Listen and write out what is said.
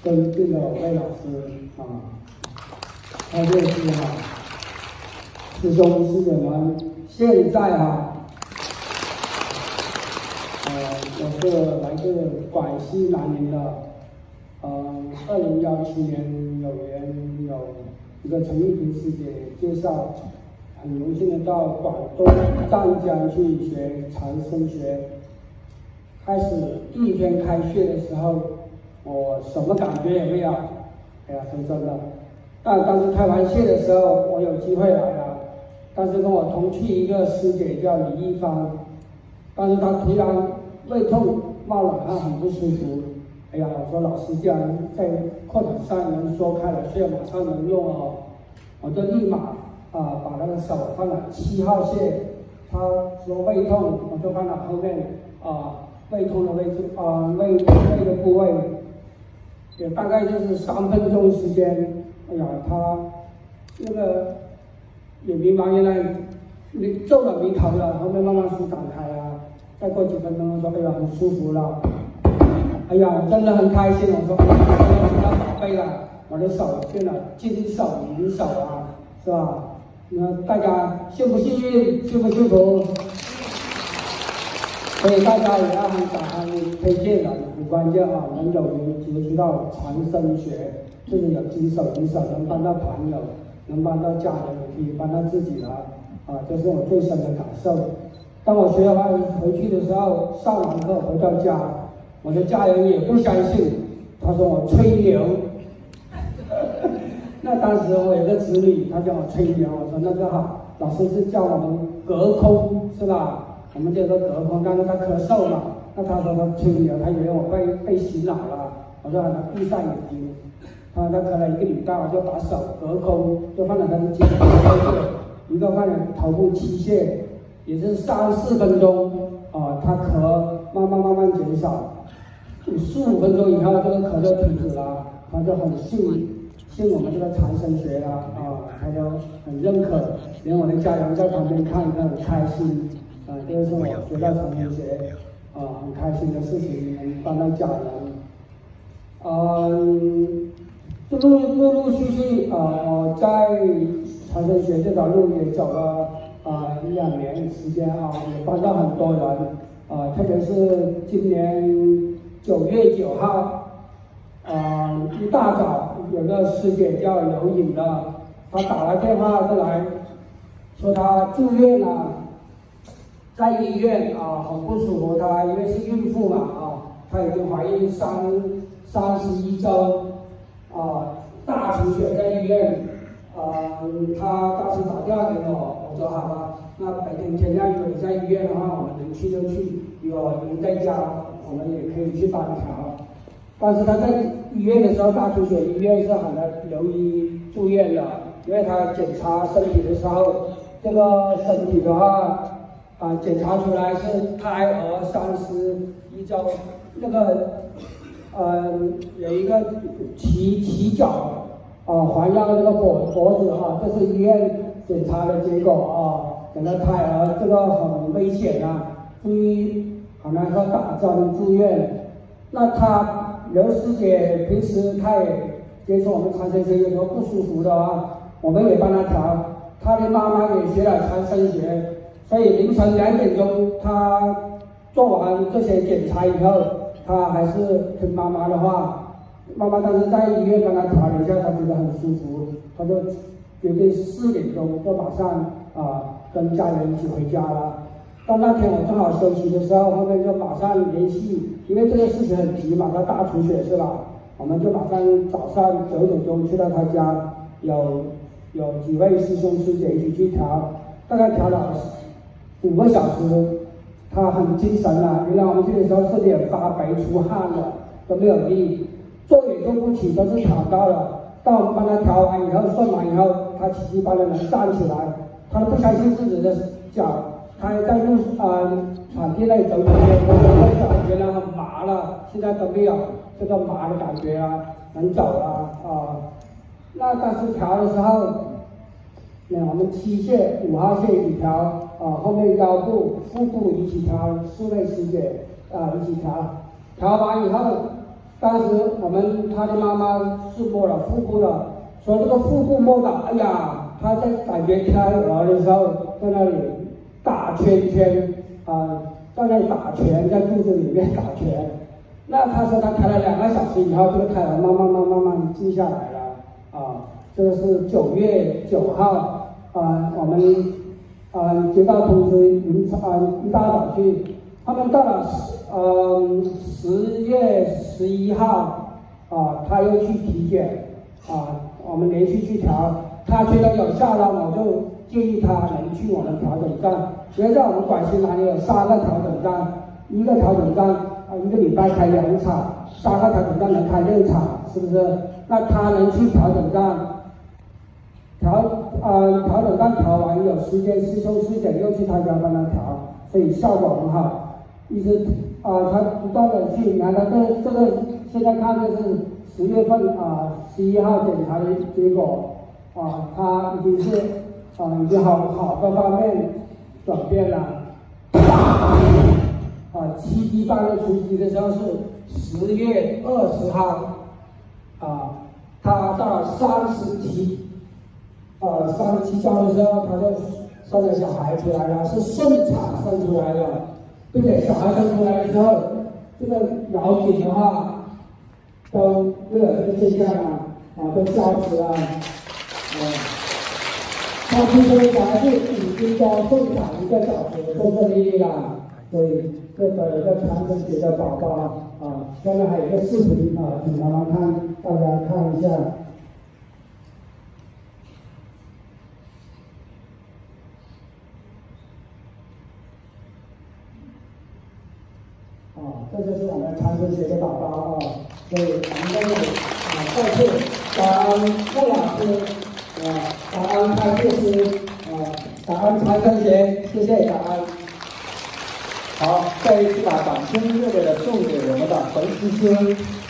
尊敬的魏老师啊，还有是师兄师姐们，现在我是来自广西南宁的，2017年有缘有一个陈玉萍师姐介绍，很荣幸的到广东湛江去学长生学。开始第一天开学的时候，我什么感觉也没有，哎呀，说真的。但当时开完学的时候，我有机会来了，但是跟我同去一个师姐叫李一芳，但是她突然胃痛冒冷汗，很不舒服。哎呀，我说老师既然在课堂上能说开了穴，马上能用哦，我就立马把那个手放了7号穴。他说胃痛，我就放到后面胃痛的位置胃的部位，也大概就是3分钟时间。哎呀，他那个也明白原来你皱了眉头了，后面慢慢舒展开了。再过几分钟，说哎呀很舒服了。哎呀，我真的很开心。我说我得到宝贝了，我的手变了金手银手啊，是吧？那大家幸不幸运，幸不幸福？所以大家也要很感恩推荐人，很关键能有缘接触到长生学，就是有金手银手，能帮到朋友，能帮到家人，也可以帮到自己的这是我最深的感受。当我学完回去的时候，上完课回到家，我的家人也不相信，他说我吹牛。那当时我有个子女，他叫我吹牛，我说那个好，老师是叫我们隔空是吧？我们叫做隔空，刚才他咳嗽嘛，那他说他吹牛，他以为我被洗脑了。我说让他闭上眼睛，他咳了1个礼拜，我就把手隔空就放在他的肩膀上，一个放在头部器械，也是3、4分钟他咳慢慢减少，15分钟以后这个咳就停止了，他就很信我们这个长生学了他就很认可，连我的家人在旁边看都很开心这个是我学到长生学很开心的事情，能帮到家人。就陆陆续续我在长生学这条路也走了1、2年时间也帮到很多人特别是今年9月9号一大早有个师姐叫刘颖的，她打了电话过来，说她住院了，在医院很不舒服，她因为是孕妇嘛她已经怀孕31周大出血在医院她当时打电话给我，我说好吧，那白天天亮如果你在医院的话，我们能去就去，如果您在家，我们也可以去帮调。但是他在医院的时候大出血，医院是喊他留医住院的，因为他检查身体的时候，这个身体的话检查出来是胎儿31周，那个有一个起角环绕的这个脖子这是医院检查的结果整个胎儿这个很危险注意好像说打针住院。那刘师姐平时她也接触我们长生学，有时候不舒服的我们也帮她调。她的妈妈也学了长生学，所以凌晨2点钟，她做完这些检查以后，她还是听妈妈的话。妈妈当时在医院帮她调了一下，她觉得很舒服，她就决定4点钟就马上跟家人一起回家了。到那天我正好休息的时候，后面就马上联系，因为这个事情很急嘛，他大出血是吧？我们就马上早上9点钟去到他家，有几位师兄师姐一起去调，大概调了5个小时，他很精神了。原来我们去的时候是脸发白出汗的，都没有力，坐也坐不起，都是躺到了。当我们帮他调完以后，顺完以后，他奇迹般的能站起来，他都不相信自己的脚。他在场地内走几圈，我脚原来很麻了，现在都没有这个麻的感觉能走了那当时调的时候，我们7穴5号穴一起调后面腰部、腹部一起调，4位师姐一起调。调完以后， 当时他的妈妈是摸了腹部了，说这个腹部摸到，哎呀，他在感觉胎儿的时候在那里打圈圈在那里打拳，在肚子里面打拳。那他说他抬了2个小时以后，这个胎儿慢慢静下来了这个是9月9号我们接到通知，一大早去，他们到了10月11号他又去体检我们连续去调，他觉得有效了，我就建议他能去我们调整站，因为在我们广西南里有3个调整站，一个调整站1个礼拜开2场，3个调整站能开6场，是不是？那他能去调整站，调整站调完有时间师兄师姐又去他家帮他调，所以效果很好。一直他不断的去，你看他这个现在看的是10月份11号检查的结果他已经是已经好多方面转变了。7级班的初级的时候是10月20号他到了37章的时候，他就生了小孩出来了，是顺产生出来的，并且小孩生出来的时候，这个咬紧的话都没有这个现象都消失了他出生的孩子已经都顺产1个小时，顺顺利利了，所以这个一个传承节的宝宝下面还有一个视频请妈妈看，大家看一下。这就是我们传承节的宝宝所以我们在这里再次感恩魏老师感恩开智师感恩传承节，谢谢感恩。 好，再一次把掌声热烈的送给我们的冯师师。